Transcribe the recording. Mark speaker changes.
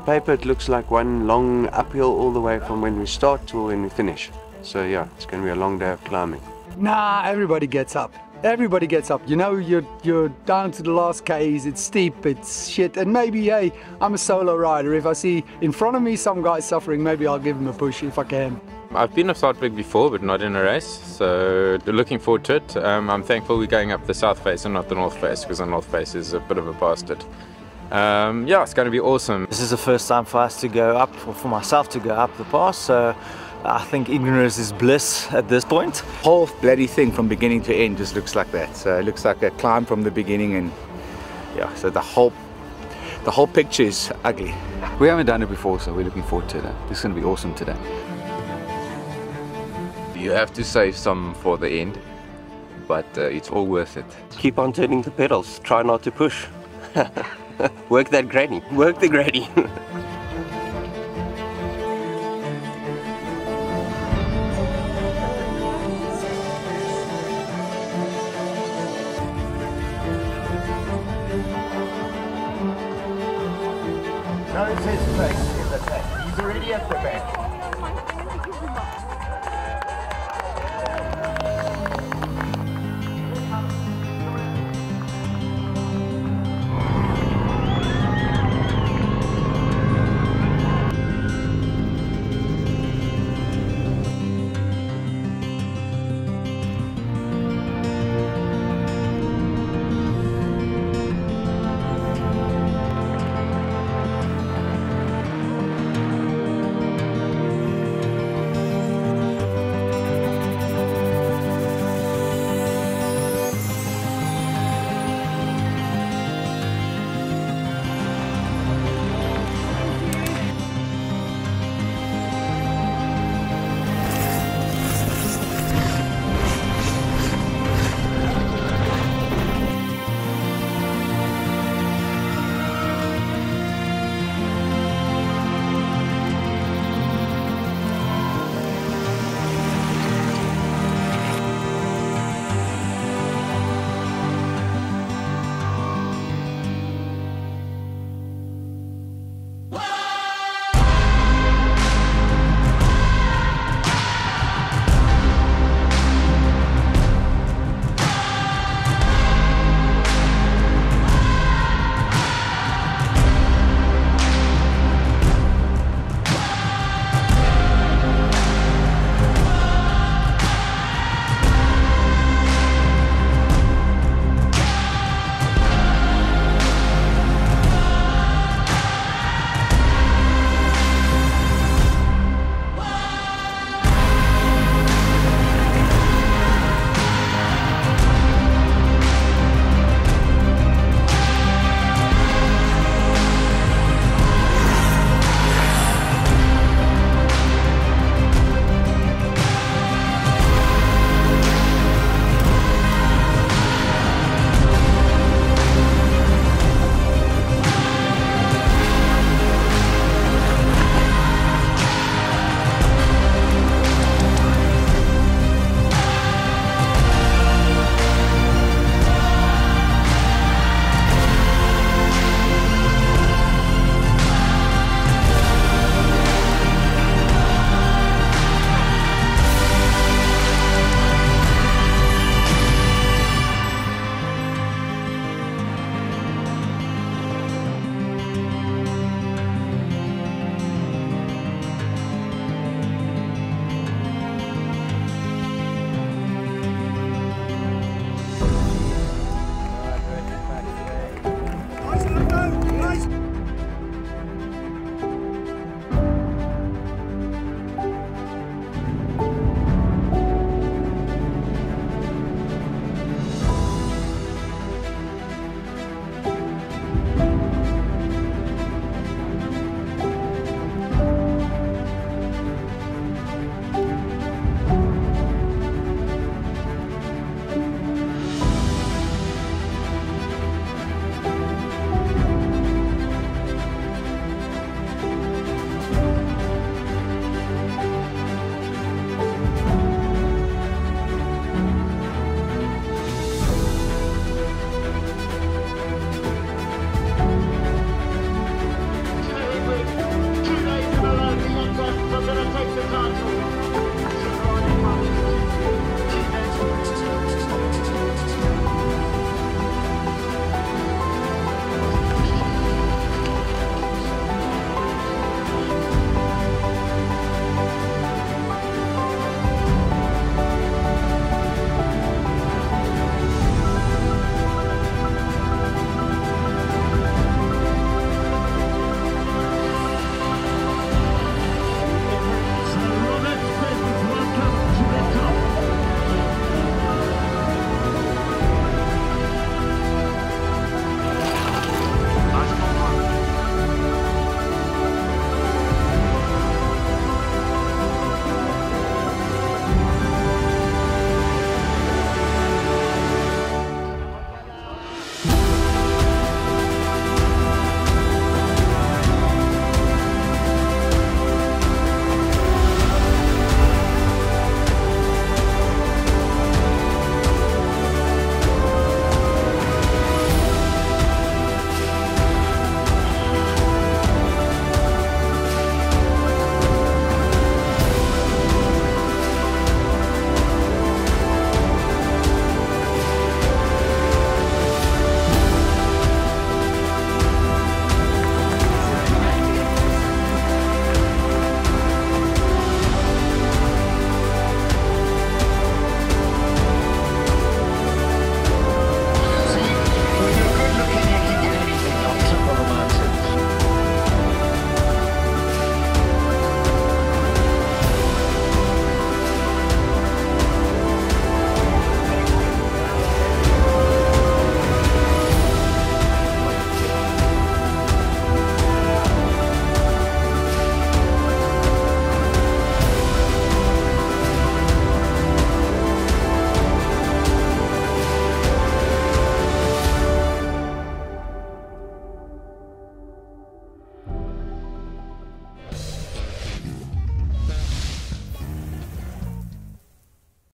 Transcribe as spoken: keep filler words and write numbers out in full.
Speaker 1: paper it looks like one long uphill all the way from when we start to when we finish. So yeah, it's going to be a long day of climbing.
Speaker 2: Nah, everybody gets up. Everybody gets up. You know, you're, you're down to the last K's, it's steep, it's shit, and maybe, hey, I'm a solo rider. If I see in front of me some guy suffering, maybe I'll give him a push if I can.
Speaker 3: I've been a Southwick before, but not in a race, so looking forward to it. Um, I'm thankful we're going up the south face and not the north face, because the north face is a bit of a bastard. Um, yeah, it's going to be awesome.
Speaker 4: This is the first time for us to go up, or for myself to go up the pass, so I think ignorance is bliss at this point.
Speaker 5: The whole bloody thing from beginning to end just looks like that. So it looks like a climb from the beginning, and yeah, so the whole the whole picture is ugly.
Speaker 6: We haven't done it before, so we're looking forward to that. This is going to be awesome today.
Speaker 7: You have to save some for the end, but uh, it's all worth it.
Speaker 1: Keep on turning the pedals, try not to push. Work that granny, work the granny.
Speaker 8: Now it's his place in the tank. He's already at the back.